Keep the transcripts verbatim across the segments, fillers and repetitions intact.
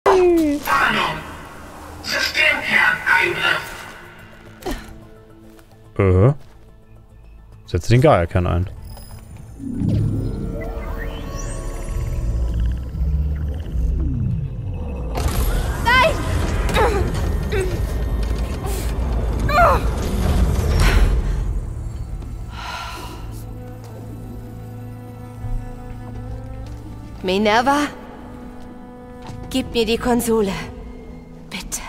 Warnung! Systemkerneingriff! Äh. Setze den Gaia-Kern ein. Nein! Minerva? Gib mir die Konsole. Bitte.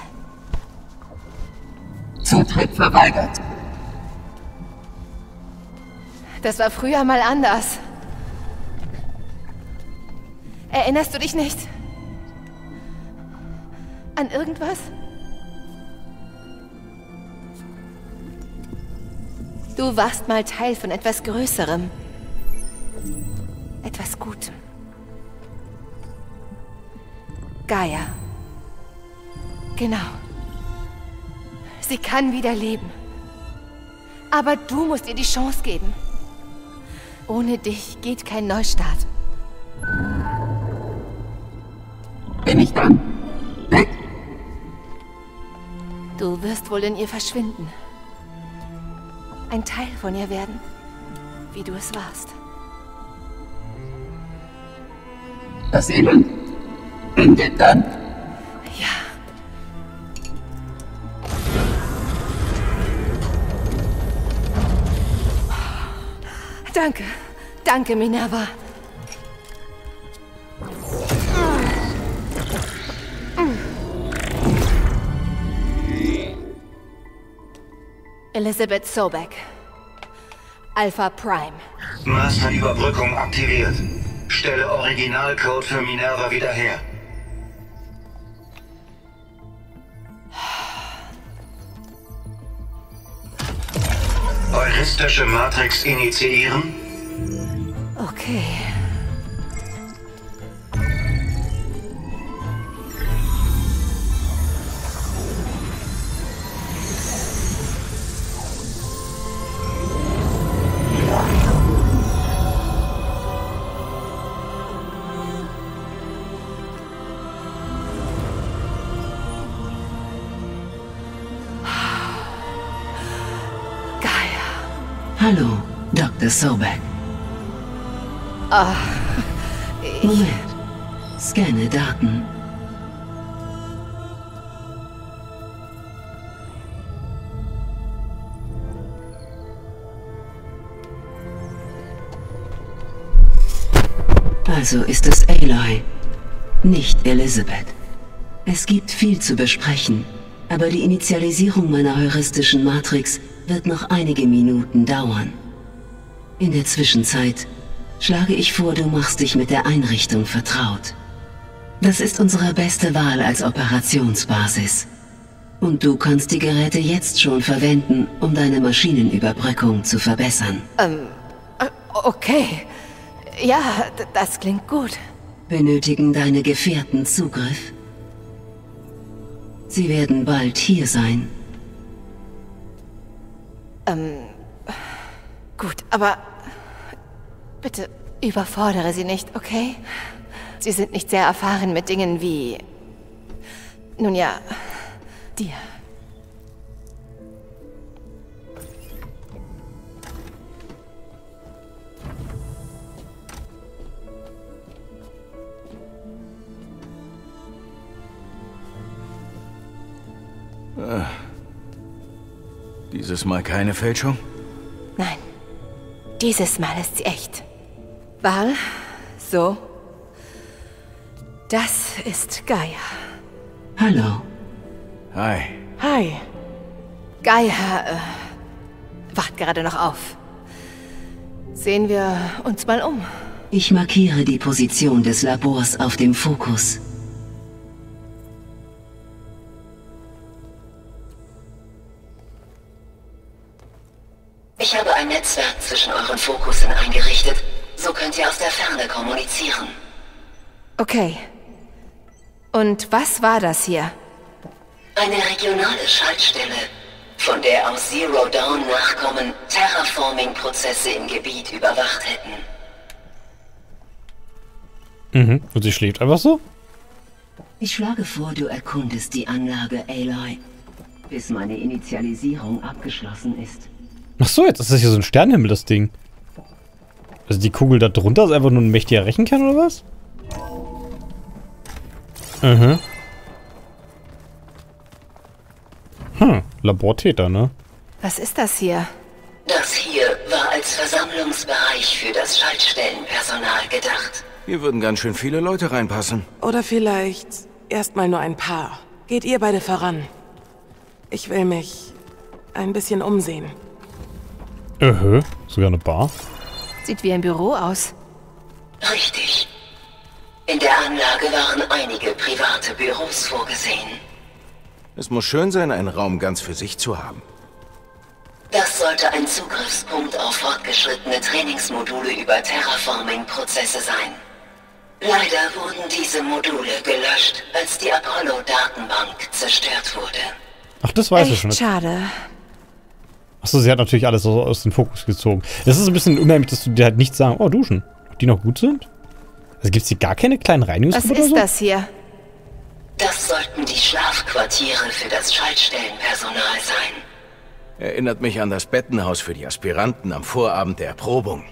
Zutritt verweigert. Das war früher mal anders. Erinnerst du dich nicht? An irgendwas? Du warst mal Teil von etwas Größerem. Etwas Gutem. Gaia. Genau. Sie kann wieder leben. Aber du musst ihr die Chance geben. Ohne dich geht kein Neustart. Bin ich dann weg? Du wirst wohl in ihr verschwinden. Ein Teil von ihr werden, wie du es warst. Das Elend endet dann? Ja. Danke. Danke, Minerva. Elizabeth Sobek. Alpha Prime. Masterüberbrückung aktiviert. Stelle Originalcode für Minerva wieder her. Heuristische Matrix initiieren. Okay. Hallo, Doktor Sobek. Ah, ich... Moment. Scanne Daten. Also ist es Aloy, nicht Elizabeth. Es gibt viel zu besprechen, aber die Initialisierung meiner heuristischen Matrix wird noch einige Minuten dauern. In der Zwischenzeit schlage ich vor, du machst dich mit der Einrichtung vertraut. Das ist unsere beste Wahl als Operationsbasis. Und du kannst die Geräte jetzt schon verwenden, um deine Maschinenüberbrückung zu verbessern. Ähm, okay. Ja, das klingt gut. Benötigen deine Gefährten Zugriff? Sie werden bald hier sein. Ähm, gut, aber bitte überfordere sie nicht, okay? Sie sind nicht sehr erfahren mit Dingen wie... Nun ja, dir. Ah. Dieses Mal keine Fälschung? Nein. Dieses Mal ist sie echt. Val, so. Das ist Gaia. Hallo. Hi. Hi. Gaia, äh, wacht gerade noch auf. Sehen wir uns mal um. Ich markiere die Position des Labors auf dem Fokus. Ich habe ein Netzwerk zwischen euren Fokussen eingerichtet. So könnt ihr aus der Ferne kommunizieren. Okay. Und was war das hier? Eine regionale Schaltstelle, von der aus Zero Dawn Nachkommen Terraforming-Prozesse im Gebiet überwacht hätten. Mhm. Und sie schläft einfach so? Ich schlage vor, du erkundest die Anlage, Aloy, bis meine Initialisierung abgeschlossen ist. Ach so, jetzt ist das hier so ein Sternenhimmel, das Ding. Also die Kugel da drunter ist einfach nur ein mächtiger Rechenkern, oder was? Mhm. Hm, Labortäter, ne? Was ist das hier? Das hier war als Versammlungsbereich für das Schaltstellenpersonal gedacht. Hier würden ganz schön viele Leute reinpassen. Oder vielleicht erstmal nur ein paar. Geht ihr beide voran. Ich will mich ein bisschen umsehen. Öhö, sogar eine Bar. Sieht wie ein Büro aus. Richtig. In der Anlage waren einige private Büros vorgesehen. Es muss schön sein, einen Raum ganz für sich zu haben. Das sollte ein Zugriffspunkt auf fortgeschrittene Trainingsmodule über Terraforming-Prozesse sein. Leider wurden diese Module gelöscht, als die Apollo-Datenbank zerstört wurde. Ach, das weiß ich Echt schon. schade. Achso, sie hat natürlich alles aus, aus dem Fokus gezogen. Es ist ein bisschen unheimlich, dass du dir halt nicht sagen, oh, duschen. Ob die noch gut sind? Also gibt es hier gar keine kleinen Was Reinigungsroboter ist so? das hier? Das sollten die Schlafquartiere für das Schaltstellenpersonal sein. Erinnert mich an das Bettenhaus für die Aspiranten am Vorabend der Erprobung.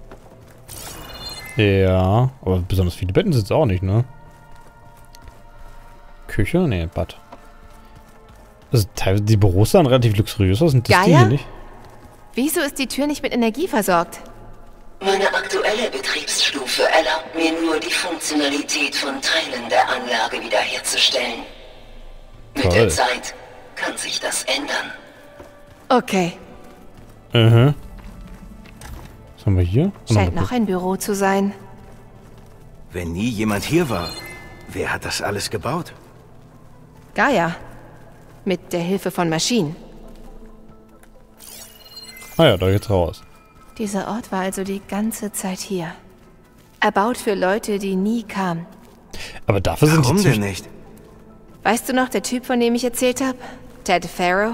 Ja, aber besonders viele Betten sind es auch nicht, ne? Küche? Ne, Bad. Also teilweise die Büros sahen relativ luxuriös aus. Sind das die Gaia? hier nicht? Wieso ist die Tür nicht mit Energie versorgt? Meine aktuelle Betriebsstufe erlaubt mir nur, die Funktionalität von Teilen der Anlage wiederherzustellen. Mit Toll. der Zeit kann sich das ändern. Okay. Mhm. Was haben wir hier? Oh, Scheint noch noch ein Büro zu sein. Wenn nie jemand hier war, wer hat das alles gebaut? Gaia. Mit der Hilfe von Maschinen. Ah ja, da geht's raus. Dieser Ort war also die ganze Zeit hier. Erbaut für Leute, die nie kamen. Aber dafür sind Warum die denn zwischen- nicht? Weißt du noch, der Typ, von dem ich erzählt habe? Ted Faro?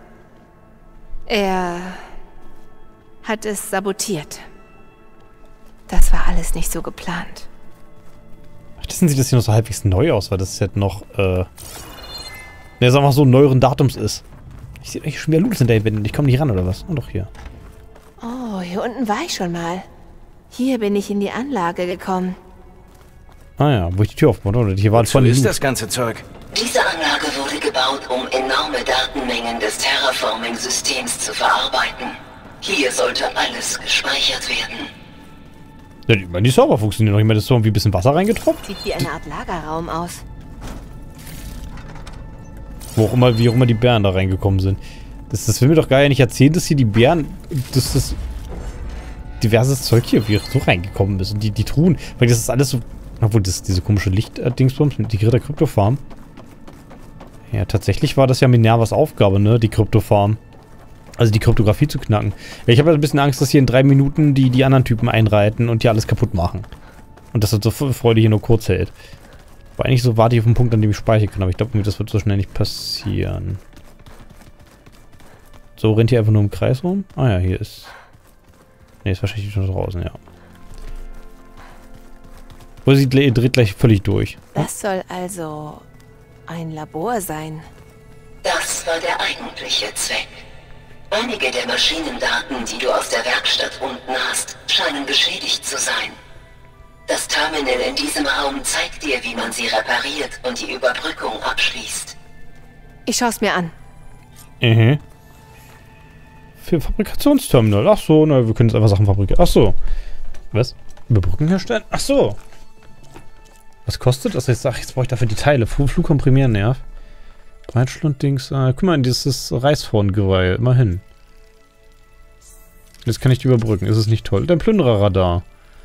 Er hat es sabotiert. Das war alles nicht so geplant. Ach, deswegen sieht das hier noch so halbwegs neu aus, weil das jetzt noch, äh... Ne, sagen wir mal so, neueren Datums ist. Ich sehe eigentlich schon wieder Loot hinter den Wänden. Ich komme nicht ran, oder was? Oh, doch, hier. Oh, hier unten war ich schon mal. Hier bin ich in die Anlage gekommen. Ah ja, wo ich die Tür aufmache, oder? Hier war So voll ist Loot. das ganze Zeug. Diese Anlage wurde gebaut, um enorme Datenmengen des Terraforming-Systems zu verarbeiten. Hier sollte alles gespeichert werden. Ja, ich meine, die Server funktionieren noch. Ich meine, das ist so irgendwie ein bisschen Wasser reingetropft. Sieht wie eine Art Lagerraum aus. Wo auch immer, wie auch immer die Bären da reingekommen sind. Das, das will mir doch gar nicht erzählen, dass hier die Bären, dass das diverses Zeug hier wie so reingekommen ist. Und die, die Truhen, weil das ist alles so, obwohl das diese komische Licht-Dingsbums mit der Kryptofarm. Ja, tatsächlich war das ja Minervas Aufgabe, ne, die Kryptofarm. Also die Kryptographie zu knacken. Ja, ich habe ein bisschen Angst, dass hier in drei Minuten die, die anderen Typen einreiten und hier alles kaputt machen. Und dass unsere Freude hier nur kurz hält. Aber eigentlich so warte ich auf den Punkt, an dem ich speichern kann. Aber ich glaube, das wird so schnell nicht passieren. So, rennt hier einfach nur im Kreis rum? Ah ja, hier ist... Ne, ist wahrscheinlich schon draußen, ja. Oder sie dreht gleich völlig durch. Das soll also ein Labor sein. Das war der eigentliche Zweck. Einige der Maschinendaten, die du aus der Werkstatt unten hast, scheinen beschädigt zu sein. Das Terminal in diesem Raum zeigt dir, wie man sie repariert und die Überbrückung abschließt. Ich schaue es mir an. Mhm. Für Fabrikationsterminal. Ach so, na, wir können jetzt einfach Sachen fabrizieren. Ach so. Was? Überbrücken herstellen? Ach so. Was kostet das? Jetzt sag ich, jetzt brauche ich dafür die Teile. Flug, Flug komprimieren, Nerv. Breitschlund-Dings. Äh, guck mal, dieses Reißhorngeweih. Immerhin. Jetzt kann ich die überbrücken. Ist es nicht toll? Dein Plündererradar.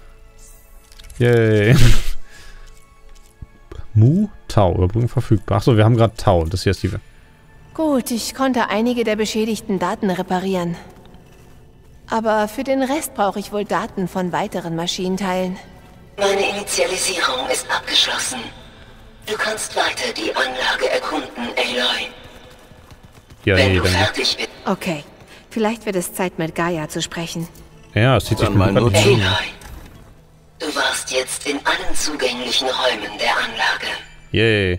Yay. Mu, Tau. Überbrückung verfügbar. Achso, wir haben gerade Tau. Das hier ist die... Gut, ich konnte einige der beschädigten Daten reparieren. Aber für den Rest brauche ich wohl Daten von weiteren Maschinenteilen. Meine Initialisierung ist abgeschlossen. Du kannst weiter die Anlage erkunden, Aloy. Ja, Wenn nee, du dann... fertig bist, Okay, vielleicht wird es Zeit, mit Gaia zu sprechen. Ja, es sieht sich Dann mal nur zu. Aloy. Du warst jetzt in allen zugänglichen Räumen der Anlage. Yay.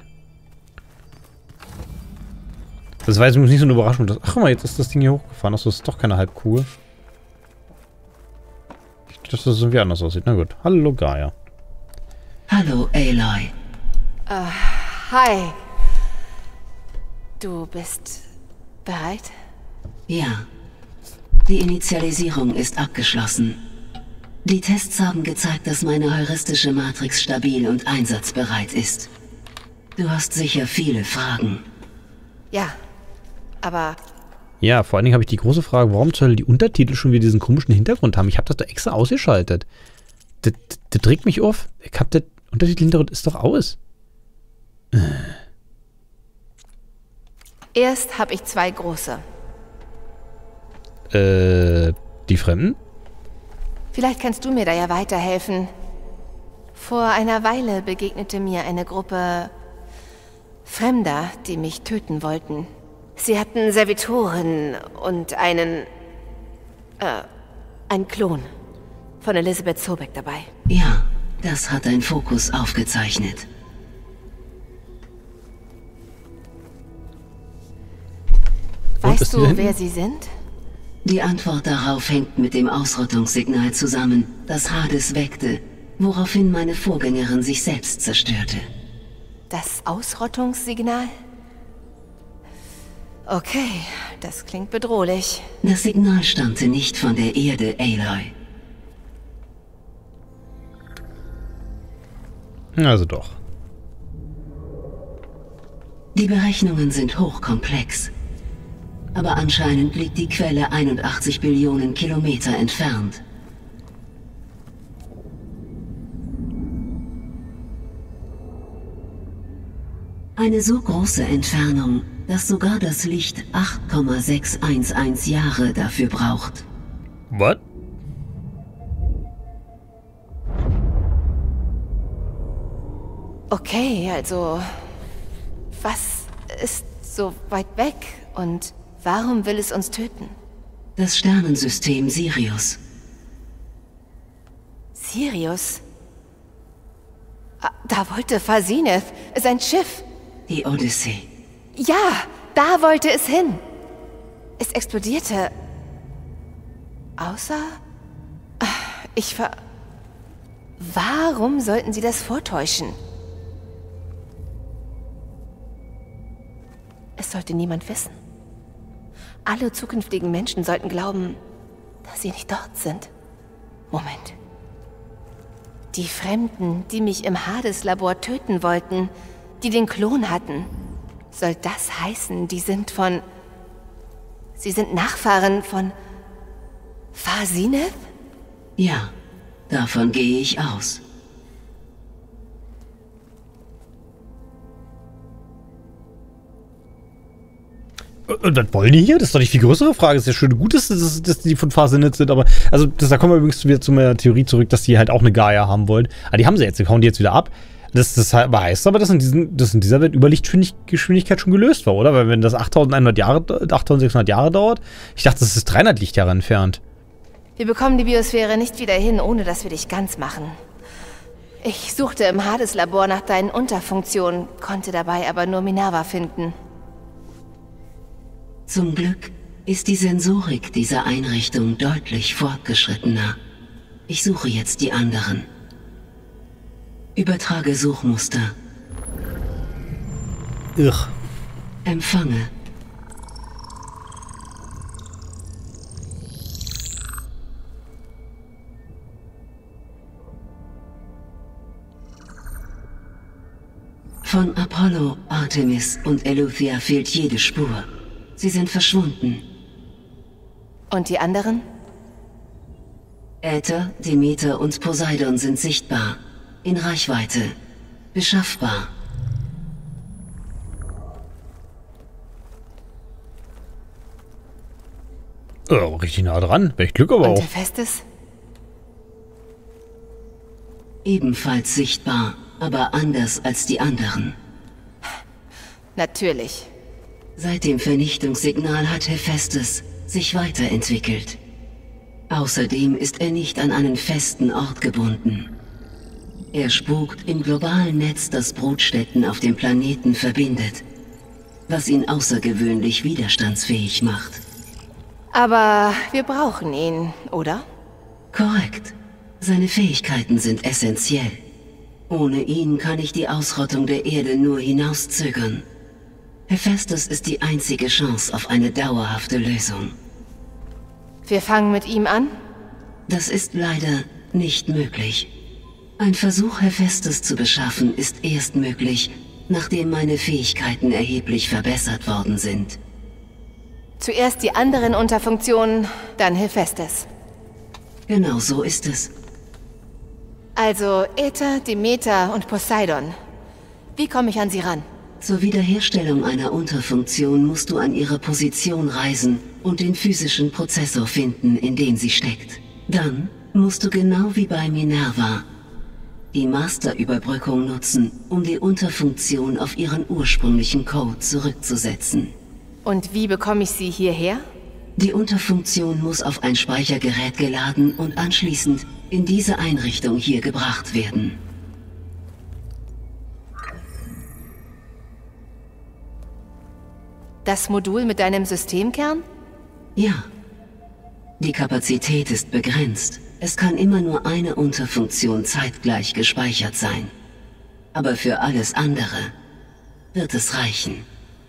Das war jetzt nicht so eine Überraschung. Dass, ach guck mal, jetzt ist das Ding hier hochgefahren. Achso, das ist doch keine Halbkugel. Ich dachte, dass das irgendwie anders aussieht. Na gut. Hallo, Gaia. Hallo, Aloy. Uh, hi. Du bist bereit? Ja. Die Initialisierung ist abgeschlossen. Die Tests haben gezeigt, dass meine heuristische Matrix stabil und einsatzbereit ist. Du hast sicher viele Fragen. Ja, aber... Ja, vor allen Dingen habe ich die große Frage, warum zur Hölle die Untertitel schon wieder diesen komischen Hintergrund haben. Ich habe das doch extra ausgeschaltet. Das, das, das regt mich auf. Ich habe das Untertitel-Hintergrund ist doch aus. Äh. Erst habe ich zwei große. Äh, die Fremden? Vielleicht kannst du mir da ja weiterhelfen. Vor einer Weile begegnete mir eine Gruppe Fremder, die mich töten wollten. Sie hatten Servitoren und einen... äh, einen Klon von Elizabeth Sobeck dabei. Ja, das hat ein Fokus aufgezeichnet. Weißt du, wer sie sind? Die Antwort darauf hängt mit dem Ausrottungssignal zusammen, das Hades weckte, woraufhin meine Vorgängerin sich selbst zerstörte. Das Ausrottungssignal? Okay, das klingt bedrohlich. Das Signal stammte nicht von der Erde, Aloy. Also doch. Die Berechnungen sind hochkomplex. Aber anscheinend liegt die Quelle einundachtzig Billionen Kilometer entfernt. Eine so große Entfernung, dass sogar das Licht acht Komma sechshundertelf Jahre dafür braucht. Was? Okay, also... Was ist so weit weg und... Warum will es uns töten? Das Sternensystem Sirius. Sirius? Ah, da wollte Fasineth, sein Schiff. Die Odyssee. Ja, da wollte es hin. Es explodierte. Außer... Ich ver... Warum sollten sie das vortäuschen? Es sollte niemand wissen. Alle zukünftigen Menschen sollten glauben, dass sie nicht dort sind. Moment. Die Fremden, die mich im Hades-Labor töten wollten, die den Klon hatten, soll das heißen, die sind von... Sie sind Nachfahren von... Fasineth? Ja, davon gehe ich aus. Und was wollen die hier? Das ist doch nicht die größere Frage. Das ist ja schön gut, dass, dass, dass die von Fasineth sind, aber also das, da kommen wir übrigens wieder zu meiner Theorie zurück, dass die halt auch eine Gaia haben wollen. Aber die haben sie jetzt, die hauen die jetzt wieder ab. Das, das heißt aber, dass in, diesen, dass in dieser Welt Überlichtgeschwindigkeit schon gelöst war, oder? Weil wenn das achttausendeinhundert Jahre, achttausendsechshundert Jahre dauert, ich dachte, das ist dreihundert Lichtjahre entfernt. Wir bekommen die Biosphäre nicht wieder hin, ohne dass wir dich ganz machen. Ich suchte im Hades-Labor nach deinen Unterfunktionen, konnte dabei aber nur Minerva finden. Zum Glück ist die Sensorik dieser Einrichtung deutlich fortgeschrittener. Ich suche jetzt die anderen. Übertrage Suchmuster. Ugh. Empfange. Von Apollo, Artemis und Eleuthia fehlt jede Spur. Sie sind verschwunden. Und die anderen? Äther, Demeter und Poseidon sind sichtbar. In Reichweite. Beschaffbar. Oh, richtig nah dran. Welch Glück aber Und auch. Hephaestus? Ebenfalls sichtbar, aber anders als die anderen. Natürlich. Seit dem Vernichtungssignal hat Hephaestus sich weiterentwickelt. Außerdem ist er nicht an einen festen Ort gebunden. Er spukt im globalen Netz, das Brutstätten auf dem Planeten verbindet, was ihn außergewöhnlich widerstandsfähig macht. Aber wir brauchen ihn, oder? Korrekt. Seine Fähigkeiten sind essentiell. Ohne ihn kann ich die Ausrottung der Erde nur hinauszögern. Hephaestus ist die einzige Chance auf eine dauerhafte Lösung. Wir fangen mit ihm an? Das ist leider nicht möglich. Ein Versuch, Hephaestus zu beschaffen, ist erst möglich, nachdem meine Fähigkeiten erheblich verbessert worden sind. Zuerst die anderen Unterfunktionen, dann Hephaestus. Genau so ist es. Also Äther, Demeter und Poseidon. Wie komme ich an sie ran? Zur Wiederherstellung einer Unterfunktion musst du an ihre Position reisen und den physischen Prozessor finden, in dem sie steckt. Dann musst du genau wie bei Minerva die Masterüberbrückung nutzen, um die Unterfunktion auf ihren ursprünglichen Code zurückzusetzen. Und wie bekomme ich sie hierher? Die Unterfunktion muss auf ein Speichergerät geladen und anschließend in diese Einrichtung hier gebracht werden. Das Modul mit deinem Systemkern? Ja. Die Kapazität ist begrenzt. Es kann immer nur eine Unterfunktion zeitgleich gespeichert sein. Aber für alles andere wird es reichen.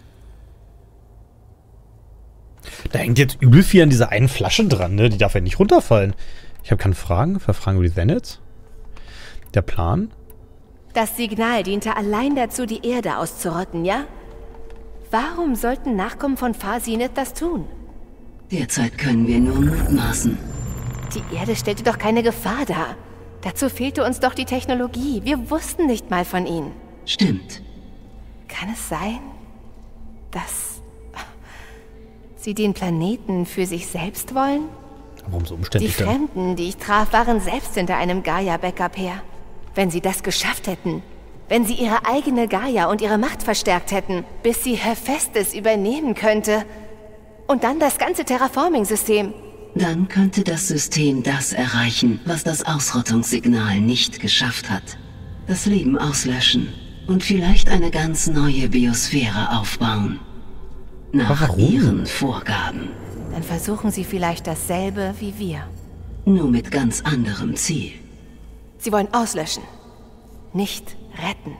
Da hängt jetzt übel viel an dieser einen Flasche dran, ne? Die darf ja nicht runterfallen. Ich habe keine Fragen. Verfragen wir die Zenith. Der Plan? Das Signal diente allein dazu, die Erde auszurotten, ja? Warum sollten Nachkommen von Farsinet das tun? Derzeit können wir nur mutmaßen. Die Erde stellte doch keine Gefahr dar. Dazu fehlte uns doch die Technologie. Wir wussten nicht mal von ihnen. Stimmt. Kann es sein, dass sie den Planeten für sich selbst wollen? Warum so Die umständlich denn? Fremden, die ich traf, waren selbst hinter einem Gaia-Backup her. Wenn sie das geschafft hätten, wenn sie ihre eigene Gaia und ihre Macht verstärkt hätten, bis sie Hephaestus übernehmen könnte. Und dann das ganze Terraforming-System. Dann könnte das System das erreichen, was das Ausrottungssignal nicht geschafft hat. Das Leben auslöschen und vielleicht eine ganz neue Biosphäre aufbauen. Nach warum? ihren Vorgaben. Dann versuchen sie vielleicht dasselbe wie wir. Nur mit ganz anderem Ziel. Sie wollen auslöschen, nicht retten.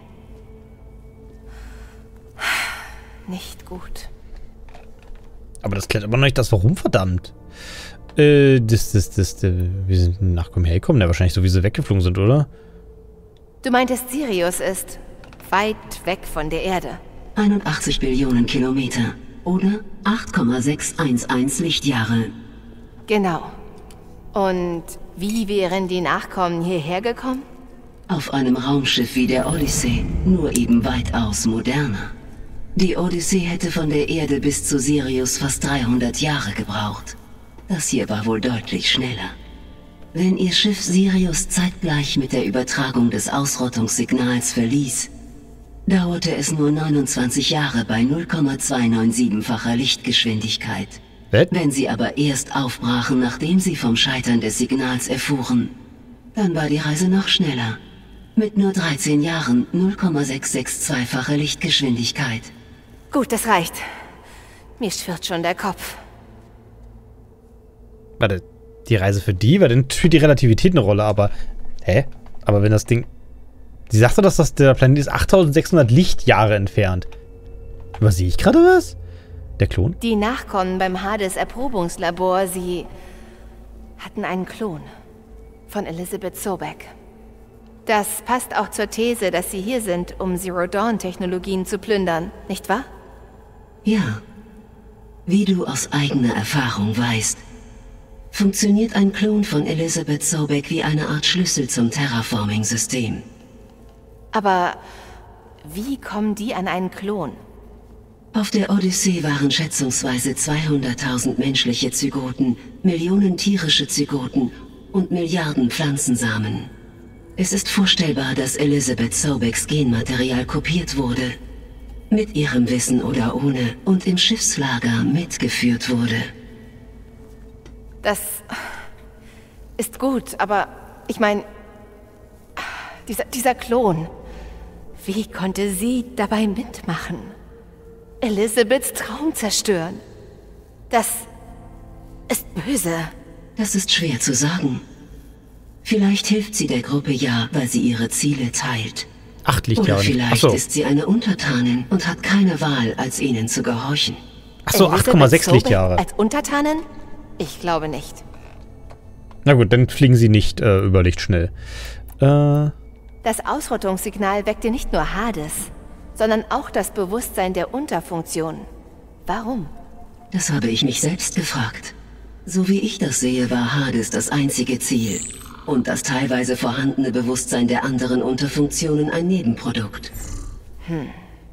Nicht gut. Aber das klärt aber noch nicht das Warum, verdammt. Äh, das, das, das, das, wir sind Nachkommen hergekommen, ja wahrscheinlich so, wie sie weggeflogen sind, oder? Du meintest, Sirius ist weit weg von der Erde. einundachtzig Billionen Kilometer oder acht Komma sechs eins eins Lichtjahre. Genau. Und wie wären die Nachkommen hierher gekommen? Auf einem Raumschiff wie der Odyssey, nur eben weitaus moderner. Die Odyssey hätte von der Erde bis zu Sirius fast dreihundert Jahre gebraucht. Das hier war wohl deutlich schneller. Wenn ihr Schiff Sirius zeitgleich mit der Übertragung des Ausrottungssignals verließ, dauerte es nur neunundzwanzig Jahre bei null Komma zweihundertsiebenundneunzig-facher Lichtgeschwindigkeit. Was? Wenn sie aber erst aufbrachen, nachdem sie vom Scheitern des Signals erfuhren, dann war die Reise noch schneller. Mit nur dreizehn Jahren null Komma sechshundertzweiundsechzig-fache Lichtgeschwindigkeit. Gut, das reicht. Mir schwirrt schon der Kopf. Warte, die Reise für die? Weil dann spielt die Relativität eine Rolle, aber... Hä? Aber wenn das Ding... Sie sagte, dass das der Planet ist achttausendsechshundert Lichtjahre entfernt. Übersehe ich gerade was? Der Klon? Die Nachkommen beim Hades-Erprobungslabor, sie hatten einen Klon von Elizabeth Sobeck. Das passt auch zur These, dass sie hier sind, um Zero-Dawn-Technologien zu plündern, nicht wahr? Ja. Wie du aus eigener Erfahrung weißt, funktioniert ein Klon von Elizabeth Sobeck wie eine Art Schlüssel zum Terraforming-System. Aber wie kommen die an einen Klon? Auf der Odyssee waren schätzungsweise zweihunderttausend menschliche Zygoten, Millionen tierische Zygoten und Milliarden Pflanzensamen. Es ist vorstellbar, dass Elizabeth Sobecks Genmaterial kopiert wurde, mit ihrem Wissen oder ohne, und im Schiffslager mitgeführt wurde. Das ist gut, aber ich meine, dieser, dieser Klon. Wie konnte sie dabei mitmachen? Elizabeths Traum zerstören. Das ist böse. Das ist schwer zu sagen. Vielleicht hilft sie der Gruppe ja, weil sie ihre Ziele teilt. Acht Oder Lichtjahre. vielleicht Achso, ist sie eine Untertanin und hat keine Wahl, als ihnen zu gehorchen. Achso acht Komma sechs Elizabeth Lichtjahre. Sobek als Untertanin? Ich glaube nicht. Na gut, dann fliegen sie nicht äh, über Licht schnell. Äh, Das Ausrottungssignal weckte nicht nur Hades, sondern auch das Bewusstsein der Unterfunktion. Warum? Das habe ich mich selbst gefragt. So wie ich das sehe, war Hades das einzige Ziel. Und das teilweise vorhandene Bewusstsein der anderen Unterfunktionen ein Nebenprodukt. Hm.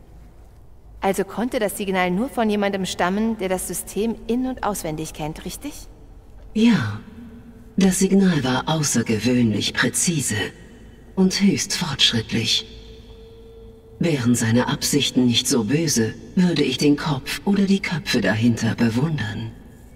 Also konnte das Signal nur von jemandem stammen, der das System in- und auswendig kennt, richtig? Ja. Das Signal war außergewöhnlich präzise und höchst fortschrittlich. Wären seine Absichten nicht so böse, würde ich den Kopf oder die Köpfe dahinter bewundern.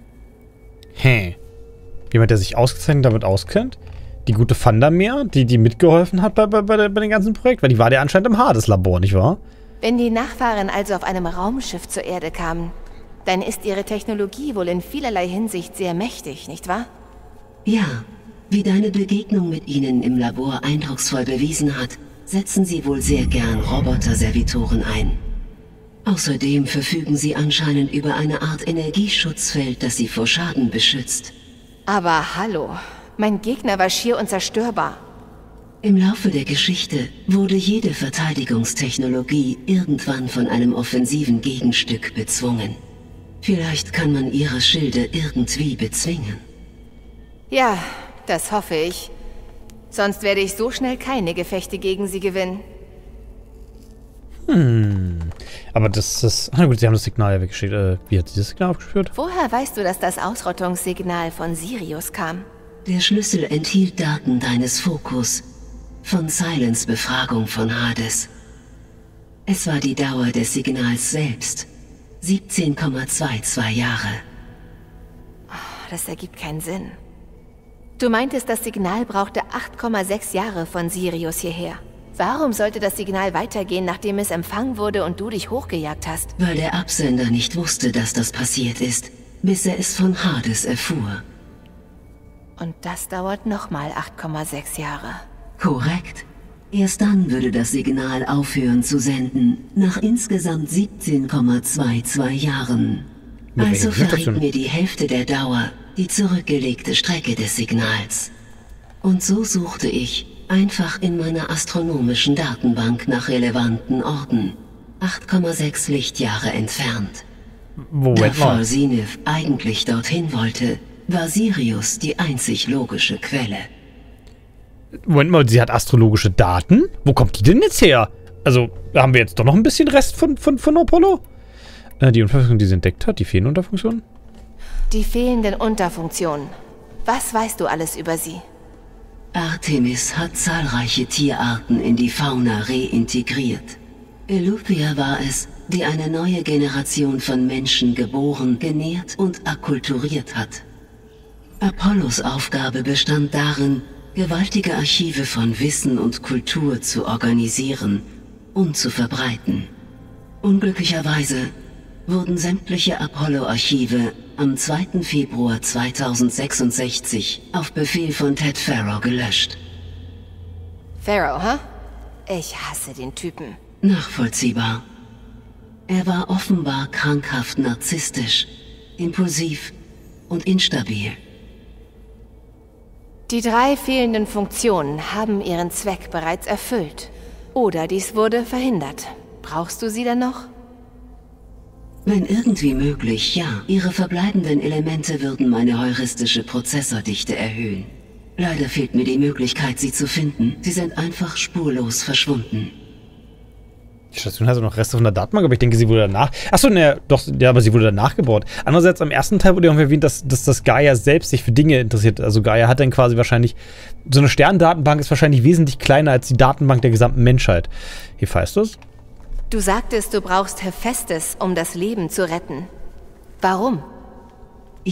hä. Jemand, der sich ausgezeichnet damit auskennt? Die gute Vandermeer, die, die mitgeholfen hat bei, bei, bei, der, bei dem ganzen Projekt? Weil die war ja anscheinend im Hades-Labor, nicht wahr? Wenn die Nachfahren also auf einem Raumschiff zur Erde kamen, dann ist ihre Technologie wohl in vielerlei Hinsicht sehr mächtig, nicht wahr? Ja, wie deine Begegnung mit ihnen im Labor eindrucksvoll bewiesen hat, setzen sie wohl sehr gern Roboter-Servitoren ein. Außerdem verfügen sie anscheinend über eine Art Energieschutzfeld, das sie vor Schaden beschützt. Aber hallo, mein Gegner war schier unzerstörbar. Im Laufe der Geschichte wurde jede Verteidigungstechnologie irgendwann von einem offensiven Gegenstück bezwungen. Vielleicht kann man ihre Schilde irgendwie bezwingen. Ja, das hoffe ich. Sonst werde ich so schnell keine Gefechte gegen sie gewinnen. Hm. Aber das ist... Na gut, sie haben das Signal ja weggeschickt. Äh, wie hat sie das Signal aufgeführt? Woher weißt du, dass das Ausrottungssignal von Sirius kam? Der Schlüssel enthielt Daten deines Fokus, von Silence Befragung von Hades. Es war die Dauer des Signals selbst, siebzehn Komma zweiundzwanzig Jahre. Das ergibt keinen Sinn. Du meintest, das Signal brauchte acht Komma sechs Jahre von Sirius hierher. Warum sollte das Signal weitergehen, nachdem es empfangen wurde und du dich hochgejagt hast? Weil der Absender nicht wusste, dass das passiert ist, bis er es von Hades erfuhr. Und das dauert nochmal acht Komma sechs Jahre. Korrekt. Erst dann würde das Signal aufhören zu senden, nach insgesamt siebzehn Komma zweiundzwanzig Jahren. Mit Also welcher verriet Notation? mir die Hälfte der Dauer die zurückgelegte Strecke des Signals. Und so suchte ich einfach in meiner astronomischen Datenbank nach relevanten Orten, acht Komma sechs Lichtjahre entfernt. Da Moment mal. Fall Zenith eigentlich dorthin wollte, war Sirius die einzig logische Quelle. Moment mal, sie hat astrologische Daten? Wo kommt die denn jetzt her? Also, haben wir jetzt doch noch ein bisschen Rest von, von, von Apollo? Äh, die Unterfunktion, die sie entdeckt hat, die fehlende Unterfunktion? Die fehlenden Unterfunktionen. Was weißt du alles über sie? Artemis hat zahlreiche Tierarten in die Fauna reintegriert. Eleuthia war es, die eine neue Generation von Menschen geboren, genährt und akkulturiert hat. Apollos Aufgabe bestand darin, gewaltige Archive von Wissen und Kultur zu organisieren und zu verbreiten. Unglücklicherweise wurden sämtliche Apollo-Archive am zweiten Februar zweitausendsechsundsechzig auf Befehl von Ted Farrow gelöscht. Pharaoh, hä? Ich hasse den Typen. Nachvollziehbar. Er war offenbar krankhaft narzisstisch, impulsiv und instabil. Die drei fehlenden Funktionen haben ihren Zweck bereits erfüllt. Oder dies wurde verhindert. Brauchst du sie denn noch? Wenn irgendwie möglich, ja. Ihre verbleibenden Elemente würden meine heuristische Prozessordichte erhöhen. Leider fehlt mir die Möglichkeit, sie zu finden. Sie sind einfach spurlos verschwunden. Die Station hat noch Reste von der Datenbank, aber ich denke, sie wurde danach... Achso, ne, doch, ja, aber sie wurde danach gebaut. Andererseits, am ersten Teil wurde auch erwähnt, dass, dass das Gaia selbst sich für Dinge interessiert. Also Gaia hat dann quasi wahrscheinlich... So eine Sterndatenbank ist wahrscheinlich wesentlich kleiner als die Datenbank der gesamten Menschheit. Hephaistos? Du sagtest, du brauchst Hephaestus, um das Leben zu retten. Warum?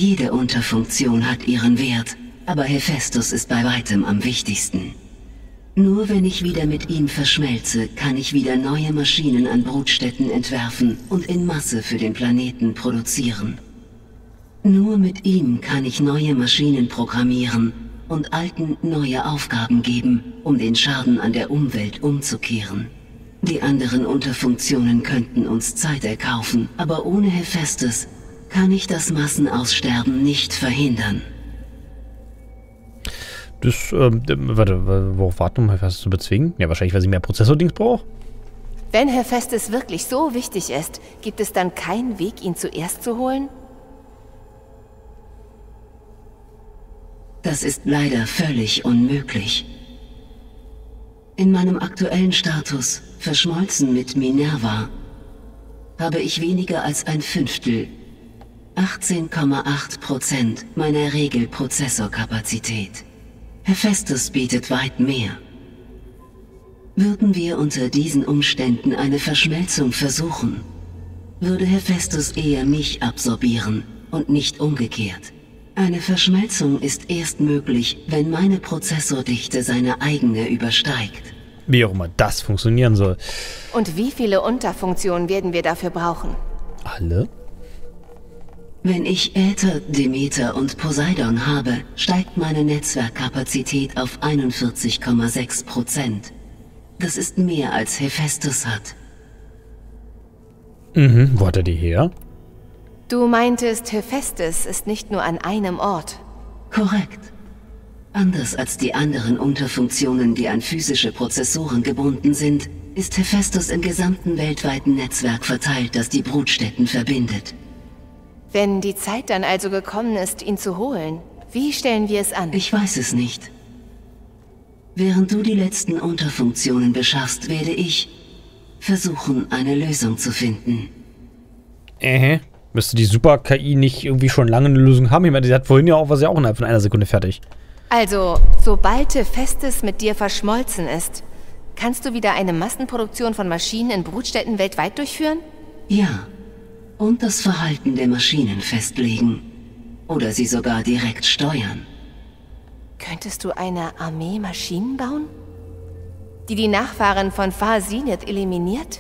Jede Unterfunktion hat ihren Wert, aber Hephaestus ist bei weitem am wichtigsten. Nur wenn ich wieder mit ihm verschmelze, kann ich wieder neue Maschinen an Brutstätten entwerfen und in Masse für den Planeten produzieren. Nur mit ihm kann ich neue Maschinen programmieren und alten neue Aufgaben geben, um den Schaden an der Umwelt umzukehren. Die anderen Unterfunktionen könnten uns Zeit erkaufen, aber ohne Hephaestus kann ich das Massenaussterben nicht verhindern. Das, ähm, warte, worauf warten, um Hephaestus zu bezwingen? Ja, wahrscheinlich, weil sie mehr Prozessor-Dings braucht. Wenn Hephaestus wirklich so wichtig ist, gibt es dann keinen Weg, ihn zuerst zu holen? Das ist leider völlig unmöglich. In meinem aktuellen Status, verschmolzen mit Minerva, habe ich weniger als ein Fünftel, achtzehn Komma acht Prozent meiner Regelprozessorkapazität. Hephaestus bietet weit mehr. Würden wir unter diesen Umständen eine Verschmelzung versuchen, würde Hephaestus eher mich absorbieren und nicht umgekehrt. Eine Verschmelzung ist erst möglich, wenn meine Prozessordichte seine eigene übersteigt. Wie auch immer das funktionieren soll. Und wie viele Unterfunktionen werden wir dafür brauchen? Alle? Wenn ich Äther, Demeter und Poseidon habe, steigt meine Netzwerkkapazität auf einundvierzig Komma sechs Prozent. Das ist mehr als Hephaestus hat. Mhm, wo hat er die her? Du meintest, Hephaestus ist nicht nur an einem Ort. Korrekt. Anders als die anderen Unterfunktionen, die an physische Prozessoren gebunden sind, ist Hephaestus im gesamten weltweiten Netzwerk verteilt, das die Brutstätten verbindet. Wenn die Zeit dann also gekommen ist, ihn zu holen, wie stellen wir es an? Ich weiß es nicht. Während du die letzten Unterfunktionen beschaffst, werde ich versuchen, eine Lösung zu finden. Äh, müsste die Super-K I nicht irgendwie schon lange eine Lösung haben? Ich meine, sie hat vorhin ja auch was ja auch innerhalb von einer Sekunde fertig. Also, sobald Hephaestus mit dir verschmolzen ist, kannst du wieder eine Massenproduktion von Maschinen in Brutstätten weltweit durchführen? Ja. Und das Verhalten der Maschinen festlegen. Oder sie sogar direkt steuern. Könntest du eine Armee Maschinen bauen? Die die Nachfahren von Far Zenith eliminiert?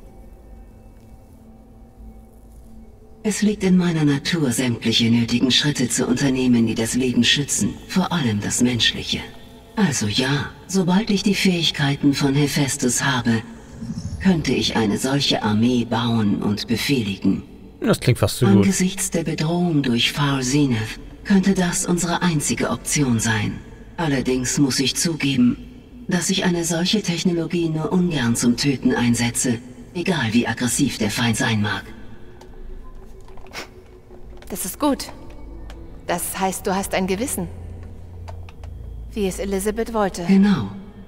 Es liegt in meiner Natur, sämtliche nötigen Schritte zu unternehmen, die das Leben schützen, vor allem das Menschliche. Also ja, sobald ich die Fähigkeiten von Hephaestus habe, könnte ich eine solche Armee bauen und befehligen. Das klingt fast so gut. Angesichts der Bedrohung durch Far Zenith könnte das unsere einzige Option sein. Allerdings muss ich zugeben, dass ich eine solche Technologie nur ungern zum Töten einsetze, egal wie aggressiv der Feind sein mag. Das ist gut. Das heißt, du hast ein Gewissen. Wie es Elisabeth wollte. Genau.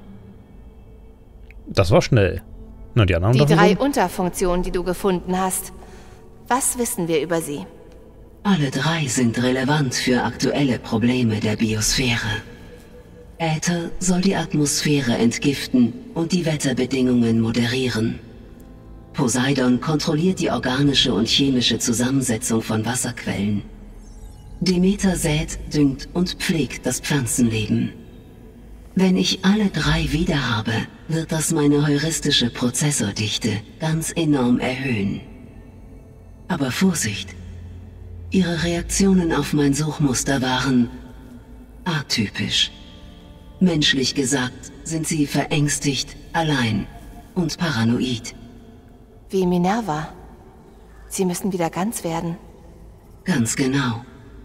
Das war schnell. Na, die anderen Die drei davon? Unterfunktionen, die du gefunden hast. Was wissen wir über sie? Alle drei sind relevant für aktuelle Probleme der Biosphäre. Äther soll die Atmosphäre entgiften und die Wetterbedingungen moderieren. Poseidon kontrolliert die organische und chemische Zusammensetzung von Wasserquellen. Demeter sät, düngt und pflegt das Pflanzenleben. Wenn ich alle drei wieder habe, wird das meine heuristische Prozessordichte ganz enorm erhöhen. Aber Vorsicht! Ihre Reaktionen auf mein Suchmuster waren atypisch. Menschlich gesagt sind sie verängstigt, allein und paranoid. Wie Minerva. Sie müssen wieder ganz werden. Ganz genau.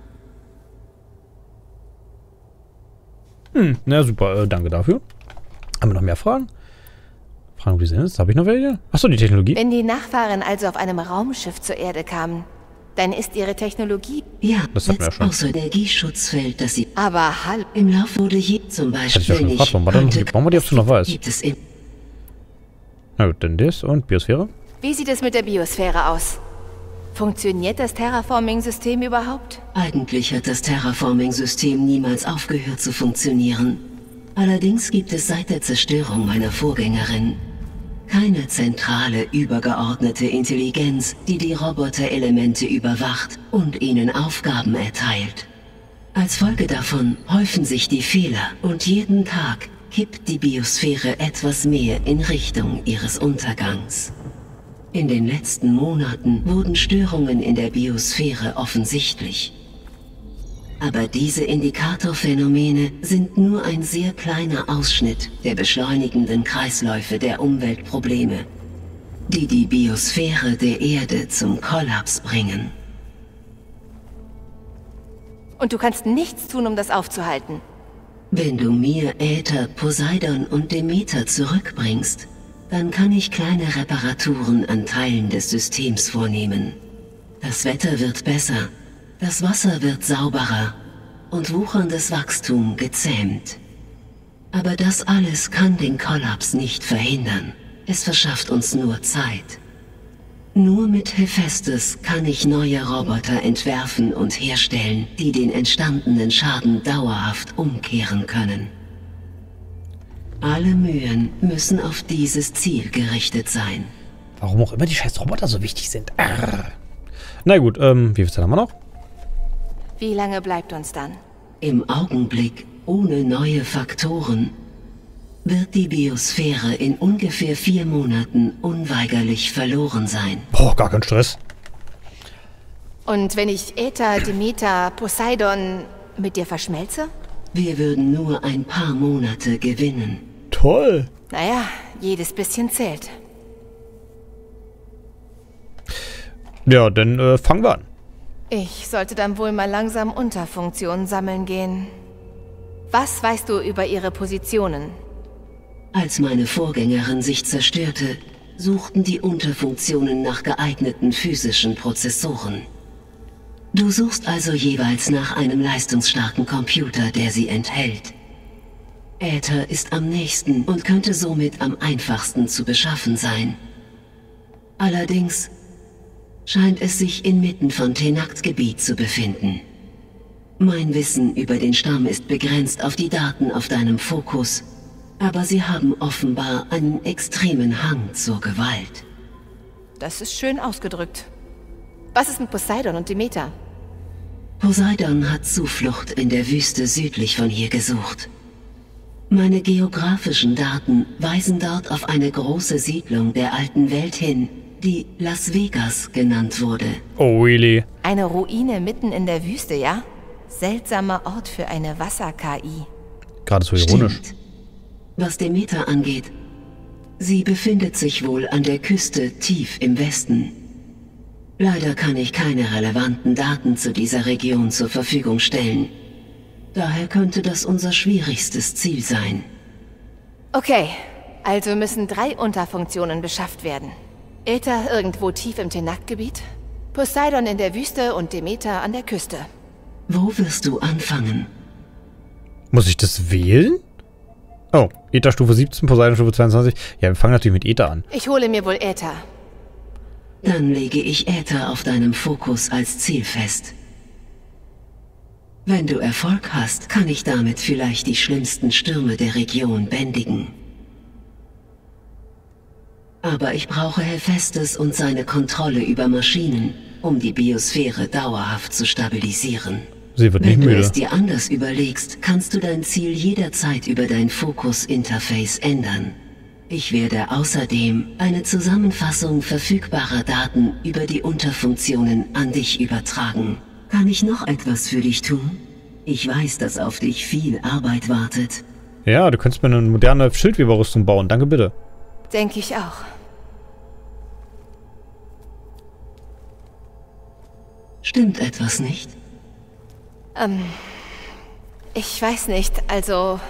Hm, na super, äh, danke dafür. Haben wir noch mehr Fragen? Fragen, wie sind es? Habe ich noch welche? Achso, die Technologie. Wenn die Nachfahren also auf einem Raumschiff zur Erde kamen, dann ist ihre Technologie... Ja, das hatten wir ja schon. Außer Energieschutzfeld, das sie... Aber halb... Im Lauf wurde je zum Hatte ich Beispiel ja schon gefragt, warum war denn noch, warum war die Option noch weiß? Gibt es im Na gut, dann das und Biosphäre. Wie sieht es mit der Biosphäre aus? Funktioniert das Terraforming-System überhaupt? Eigentlich hat das Terraforming-System niemals aufgehört zu funktionieren. Allerdings gibt es seit der Zerstörung meiner Vorgängerin keine zentrale, übergeordnete Intelligenz, die die Roboterelemente überwacht und ihnen Aufgaben erteilt. Als Folge davon häufen sich die Fehler und jeden Tag kippt die Biosphäre etwas mehr in Richtung ihres Untergangs. In den letzten Monaten wurden Störungen in der Biosphäre offensichtlich. Aber diese Indikatorphänomene sind nur ein sehr kleiner Ausschnitt der beschleunigenden Kreisläufe der Umweltprobleme, die die Biosphäre der Erde zum Kollaps bringen. Und du kannst nichts tun, um das aufzuhalten. Wenn du mir Äther, Poseidon und Demeter zurückbringst, dann kann ich kleine Reparaturen an Teilen des Systems vornehmen. Das Wetter wird besser, das Wasser wird sauberer und wucherndes Wachstum gezähmt. Aber das alles kann den Kollaps nicht verhindern. Es verschafft uns nur Zeit. Nur mit Hephaestus kann ich neue Roboter entwerfen und herstellen, die den entstandenen Schaden dauerhaft umkehren können. Alle Mühen müssen auf dieses Ziel gerichtet sein. Warum auch immer die scheiß Roboter so wichtig sind. Arr. Na gut, ähm, wie viel Zeit haben wir noch? Wie lange bleibt uns dann? Im Augenblick, ohne neue Faktoren, wird die Biosphäre in ungefähr vier Monaten unweigerlich verloren sein. Boah, gar kein Stress. Und wenn ich Äther, Demeter, Poseidon mit dir verschmelze? Wir würden nur ein paar Monate gewinnen. Toll. Naja, jedes bisschen zählt. Ja, dann äh, fangen wir an. Ich sollte dann wohl mal langsam Unterfunktionen sammeln gehen. Was weißt du über ihre Positionen? Als meine Vorgängerin sich zerstörte, suchten die Unterfunktionen nach geeigneten physischen Prozessoren. Du suchst also jeweils nach einem leistungsstarken Computer, der sie enthält. Äther ist am nächsten und könnte somit am einfachsten zu beschaffen sein. Allerdings scheint es sich inmitten von Tenakt-Gebiet zu befinden. Mein Wissen über den Stamm ist begrenzt auf die Daten auf deinem Fokus, aber sie haben offenbar einen extremen Hang zur Gewalt. Das ist schön ausgedrückt. Was ist mit Poseidon und Demeter? Poseidon hat Zuflucht in der Wüste südlich von hier gesucht. Meine geografischen Daten weisen dort auf eine große Siedlung der alten Welt hin, die Las Vegas genannt wurde. Oh, really? Eine Ruine mitten in der Wüste, ja? Seltsamer Ort für eine Wasser-K I. Gerade so ironisch. Stimmt. Was Demeter angeht, sie befindet sich wohl an der Küste tief im Westen. Leider kann ich keine relevanten Daten zu dieser Region zur Verfügung stellen. Daher könnte das unser schwierigstes Ziel sein. Okay, also müssen drei Unterfunktionen beschafft werden. Äther irgendwo tief im Tenakt-Gebiet, Poseidon in der Wüste und Demeter an der Küste. Wo wirst du anfangen? Muss ich das wählen? Oh, Äther Stufe siebzehn, Poseidon Stufe zweiundzwanzig. Ja, wir fangen natürlich mit Äther an. Ich hole mir wohl Äther. Dann lege ich Äther auf deinem Fokus als Ziel fest. Wenn du Erfolg hast, kann ich damit vielleicht die schlimmsten Stürme der Region bändigen. Aber ich brauche Hephaestus und seine Kontrolle über Maschinen, um die Biosphäre dauerhaft zu stabilisieren. Sie wird nicht Wenn du müde. es dir anders überlegst, kannst du dein Ziel jederzeit über dein Fokus-Interface ändern. Ich werde außerdem eine Zusammenfassung verfügbarer Daten über die Unterfunktionen an dich übertragen. Kann ich noch etwas für dich tun? Ich weiß, dass auf dich viel Arbeit wartet. Ja, du könntest mir eine moderne Schildweberrüstung bauen. Danke, bitte. Denke ich auch. Stimmt etwas nicht? Ähm, ich weiß nicht, also...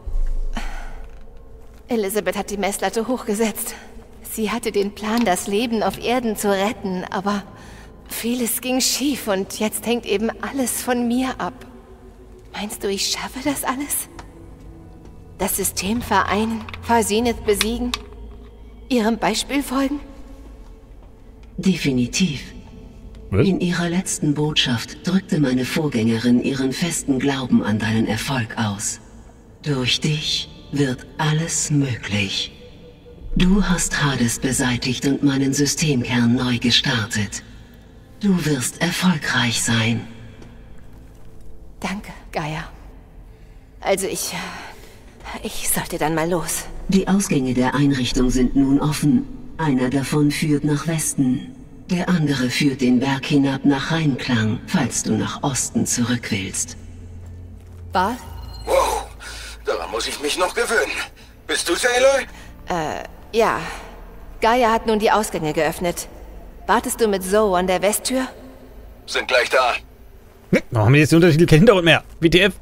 Elisabeth hat die Messlatte hochgesetzt. Sie hatte den Plan, das Leben auf Erden zu retten, aber vieles ging schief und jetzt hängt eben alles von mir ab. Meinst du, ich schaffe das alles? Das System vereinen, Farsineth besiegen? Ihrem Beispiel folgen? Definitiv. Was? In ihrer letzten Botschaft drückte meine Vorgängerin ihren festen Glauben an deinen Erfolg aus. Durch dich wird alles möglich. Du hast Hades beseitigt und meinen Systemkern neu gestartet. Du wirst erfolgreich sein. Danke, Gaia. Also ich... Ich sollte dann mal los. Die Ausgänge der Einrichtung sind nun offen. Einer davon führt nach Westen. Der andere führt den Berg hinab nach Rheinklang, falls du nach Osten zurück willst. Was? Wow, daran muss ich mich noch gewöhnen. Bist du's, Aloy? Äh, ja. Gaia hat nun die Ausgänge geöffnet. Wartest du mit Zoe an der Westtür? Sind gleich da. Warum haben wir jetzt den Untertitel kein Hintergrund mehr? W T F?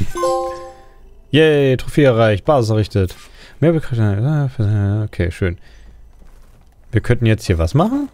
Yay, Trophäe erreicht, Basis errichtet. Mehr Bekräftigung. Okay, schön. Wir könnten jetzt hier was machen?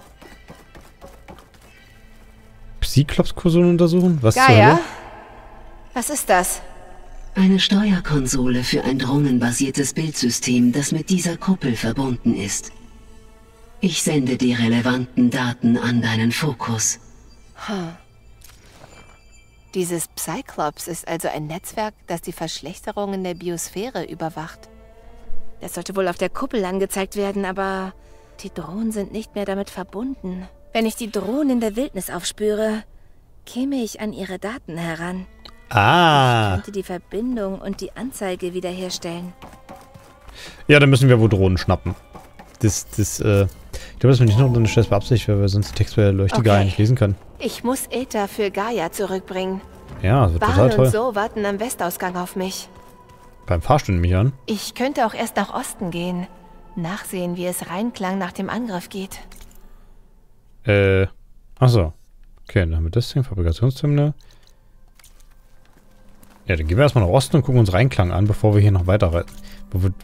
Psyklops-Kursonen untersuchen? Was zur Gaia? Hölle? Was ist das? Eine Steuerkonsole für ein drohnenbasiertes Bildsystem, das mit dieser Kuppel verbunden ist. Ich sende die relevanten Daten an deinen Fokus. Huh. Dieses Psyklops ist also ein Netzwerk, das die Verschlechterungen der Biosphäre überwacht. Das sollte wohl auf der Kuppel angezeigt werden, aber die Drohnen sind nicht mehr damit verbunden. Wenn ich die Drohnen in der Wildnis aufspüre, käme ich an ihre Daten heran. Ah. Ich könnte die Verbindung und die Anzeige wiederherstellen. Ja, dann müssen wir wohl Drohnen schnappen. Das, das, äh... Ich glaube, das ist nicht noch eine Stress beabsichtigt, weil wir sonst den Text bei der Leuchte gar Okay. nicht lesen können. Ich muss Äther für Gaia zurückbringen. Ja, das wird total Baal toll. und so warten am Westausgang auf mich. Beim Fahrstuhl nehme ich an. Ich könnte auch erst nach Osten gehen. Nachsehen, wie es Rheinklang nach dem Angriff geht. Äh, achso. Okay, dann haben wir das Ding, Fabrikationsterminal. Ja, dann gehen wir erstmal nach Osten und gucken uns Rheinklang an, bevor wir hier noch weiter reiten. Bevor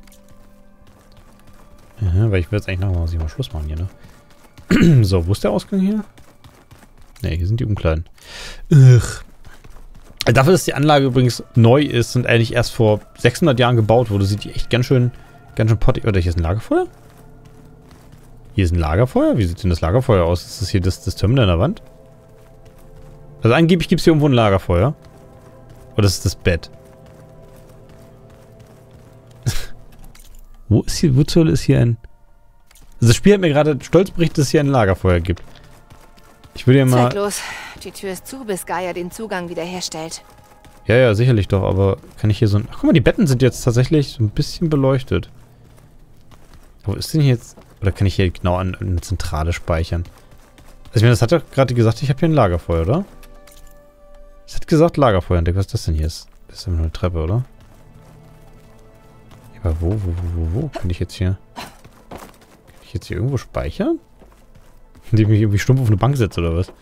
ja, weil ich will jetzt eigentlich nachher mal Schluss machen hier, ne? So, wo ist der Ausgang hier? Ne, hier sind die Umkleiden. Ugh. Dafür, dass die Anlage übrigens neu ist und eigentlich erst vor sechshundert Jahren gebaut wurde, sieht die echt ganz schön, ganz schön pottig. Oder hier ist ein Lagerfeuer? Hier ist ein Lagerfeuer? Wie sieht denn das Lagerfeuer aus? Ist das hier das, das Terminal an der Wand? Also angeblich gibt es hier irgendwo ein Lagerfeuer. Oder ist das Bett? Wo ist hier, wo zur Hölle ist hier ein... Also das Spiel hat mir gerade stolz berichtet, dass es hier ein Lagerfeuer gibt. Ich würde ja mal... Zeitlos. Die Tür ist zu, bis Gaia den Zugang wiederherstellt. Ja, ja, sicherlich doch, aber kann ich hier so ein... Ach, guck mal, die Betten sind jetzt tatsächlich so ein bisschen beleuchtet. Wo ist denn hier jetzt... Oder kann ich hier genau an eine Zentrale speichern? Also ich meine, das hat doch gerade gesagt, ich habe hier ein Lagerfeuer, oder? Es hat gesagt Lagerfeuer entdeckt. Was ist das denn hier? Das ist immer nur eine Treppe, oder? Aber wo, wo, wo, wo, wo? Kann ich jetzt hier... Kann ich jetzt hier irgendwo speichern? Indem ich mich irgendwie stumpf auf eine Bank setze, oder was?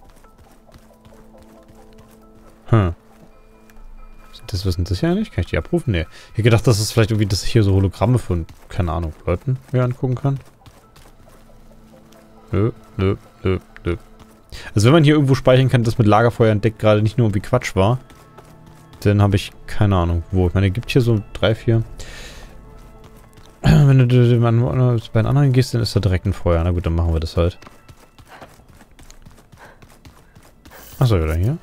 Hm. Sind das, was sind das hier eigentlich? Kann ich die abrufen? Nee. Ich hätte gedacht, dass es vielleicht irgendwie, dass ich hier so Hologramme von, keine Ahnung, Leuten mir angucken kann. Nö, nö, nö, nö. Also wenn man hier irgendwo speichern kann, dass mit Lagerfeuer entdeckt gerade nicht nur irgendwie Quatsch war, dann habe ich keine Ahnung wo. Ich meine, es gibt hier so drei, vier. Wenn du bei den anderen gehst, dann ist da direkt ein Feuer. Na gut, dann machen wir das halt. Achso, oder hier?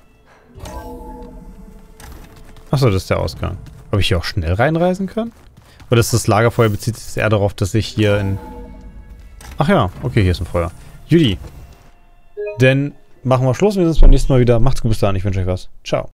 Achso, das ist der Ausgang. Ob ich hier auch schnell reinreisen kann? Oder ist das Lagerfeuer, bezieht sich eher darauf, dass ich hier in... Ach ja, okay, hier ist ein Feuer. Judy. Dann machen wir Schluss und wir sehen uns beim nächsten Mal wieder. Macht's gut, bis dahin. Ich wünsche euch was. Ciao.